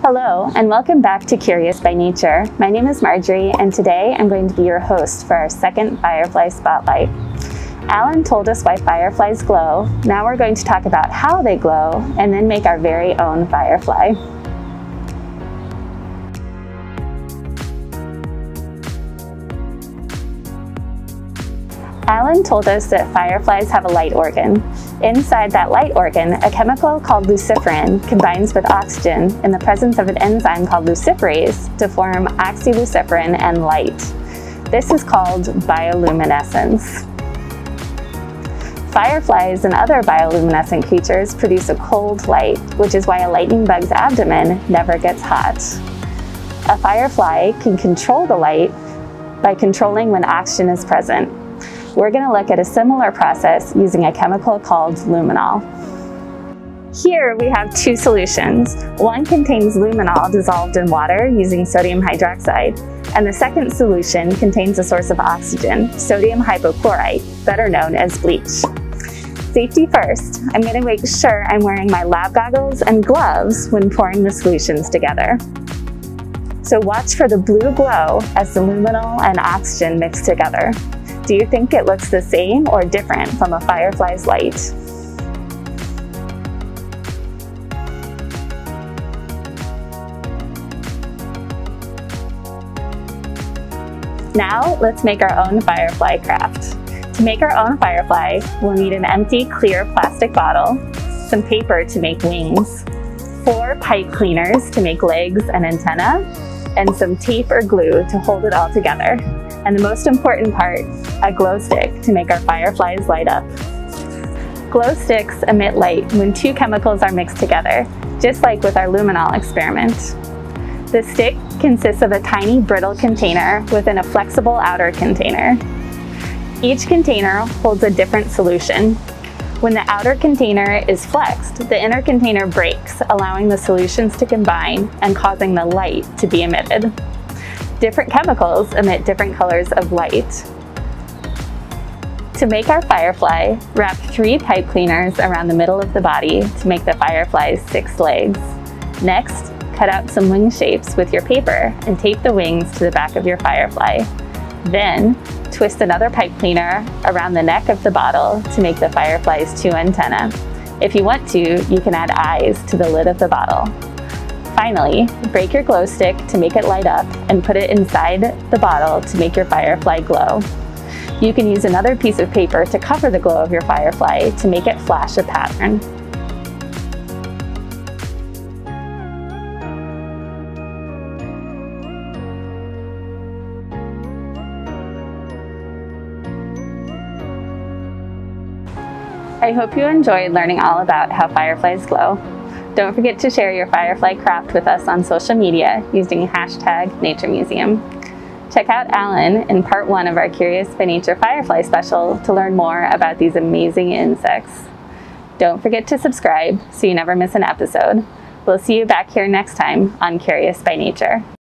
Hello, and welcome back to Curious by Nature. My name is Marjorie, and today I'm going to be your host for our second Firefly Spotlight. Alan told us why fireflies glow. Now we're going to talk about how they glow, and then make our very own firefly. Alan told us that fireflies have a light organ. Inside that light organ, a chemical called luciferin combines with oxygen in the presence of an enzyme called luciferase to form oxyluciferin and light. This is called bioluminescence. Fireflies and other bioluminescent creatures produce a cold light, which is why a lightning bug's abdomen never gets hot. A firefly can control the light by controlling when oxygen is present. We're going to look at a similar process using a chemical called luminol. Here we have two solutions. One contains luminol dissolved in water using sodium hydroxide, and the second solution contains a source of oxygen, sodium hypochlorite, better known as bleach. Safety first, I'm going to make sure I'm wearing my lab goggles and gloves when pouring the solutions together. So watch for the blue glow as the luminol and oxygen mix together. Do you think it looks the same or different from a firefly's light? Now let's make our own firefly craft. To make our own firefly, we'll need an empty clear plastic bottle, some paper to make wings, 4 pipe cleaners to make legs and antennae, and some tape or glue to hold it all together. And the most important part, a glow stick to make our fireflies light up. Glow sticks emit light when 2 chemicals are mixed together, just like with our luminol experiment. The stick consists of a tiny brittle container within a flexible outer container. Each container holds a different solution. When the outer container is flexed, the inner container breaks, allowing the solutions to combine and causing the light to be emitted. Different chemicals emit different colors of light. To make our firefly, wrap 3 pipe cleaners around the middle of the body to make the firefly's 6 legs. Next, cut out some wing shapes with your paper and tape the wings to the back of your firefly. Then, twist another pipe cleaner around the neck of the bottle to make the firefly's 2 antennae. If you want to, you can add eyes to the lid of the bottle. Finally, break your glow stick to make it light up and put it inside the bottle to make your firefly glow. You can use another piece of paper to cover the glow of your firefly to make it flash a pattern. I hope you enjoyed learning all about how fireflies glow. Don't forget to share your firefly craft with us on social media using #NatureMuseum. Check out Alan in part 1 of our Curious by Nature Firefly special to learn more about these amazing insects. Don't forget to subscribe so you never miss an episode. We'll see you back here next time on Curious by Nature.